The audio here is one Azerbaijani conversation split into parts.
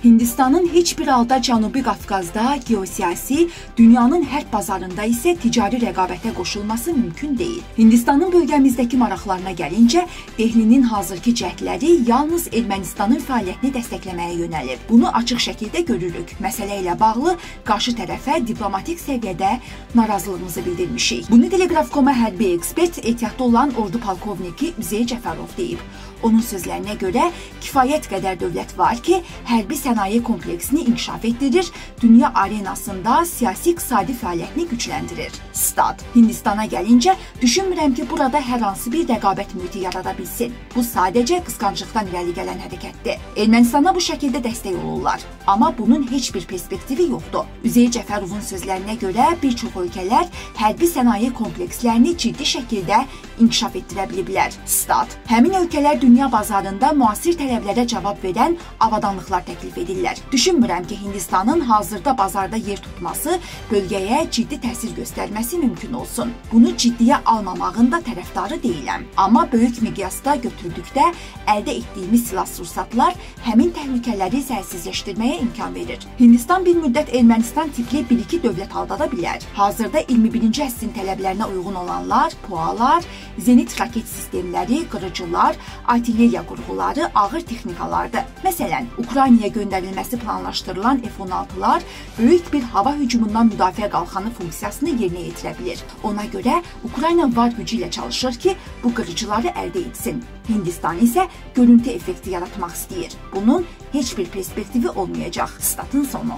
Hindistanın heç bir halda Cənubi Qafqazda geosiyasi, dünyanın hər bazarında isə ticari rəqabətə qoşulması mümkün deyil. Hindistanın bölgəmizdəki maraqlarına gəlincə, Dehlinin hazırki cəhdləri yalnız Ermənistanın fəaliyyətini dəstəkləməyə yönəlib. Bunu açıq şəkildə görürük. Məsələ ilə bağlı qarşı tərəfə diplomatik səviyyədə narazılığımızı bildirmişik. Bunu Telegraf.com-a hərbi ekspert, ehtiyatlı olan ordu polkovniki Üzey Cəfərov deyib. Onun sözlərinə görə kifayət qədər dövlət var ki, hərbi sənaye kompleksini inkişaf etdirir, dünya arenasında siyasi-iqtisadi fəaliyyətini gücləndirir. Stat. Hindistana gəlincə, düşünmürəm ki, burada hər hansı bir rəqabət mühiti yarada bilsin. Bu sadəcə qısqanclıqdan irəli gələn hərəkətdir. Ermənistana bu şəkildə dəstək olurlar. Amma bunun heç bir perspektivi yoxdur. Üzey Cəfərovun sözlərinə görə bir çox ölkələr hərbi sənaye komplekslərini ciddi şəkildə inkişaf etdirə biliblər. Stat. Həmin ölkələr dünya bazarında müasir tələblərə cavab verən avadanlıqlar təklif edirlər. Düşünmürəm ki, Hindistanın hazırda bazarda yer tutması bölgəyə ciddi təsir göstərməsi mümkün olsun. Bunu ciddiyə almamağın da tərəfdarı deyiləm. Amma böyük miqyasda götürdükdə əldə etdiyimiz silah-sursatlar həmin təhlükələri zərsizləşdirməyə imkan verir. Hindistan bir müddət Ermənistan tipli bir-iki dövlət aldada bilər. Hazırda 21-ci əsrin tələblərinə uyğun olanlar, PUA-lar, zenit raket sistemləri, qırıcılar, artilleriya qurğuları, ağır texnikalardır. Məsələn, Ukraynaya göndərilməsi planlaşdırılan F-16-lar böyük bir hava hücumundan müdafiə qalxanı funksiyasını yerinə yetirə bilir. Ona görə Ukrayna var gücü ilə çalışır ki, bu qırıcıları əldə etsin. Hindistan isə görüntü effekti yaratmaq istəyir. Bunun heç bir perspektivi olmayacaq. Statın sonu.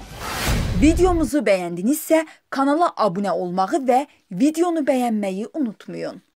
Videomuzu bəyəndinizsə kanala abunə olmağı və videonu bəyənməyi unutmayın.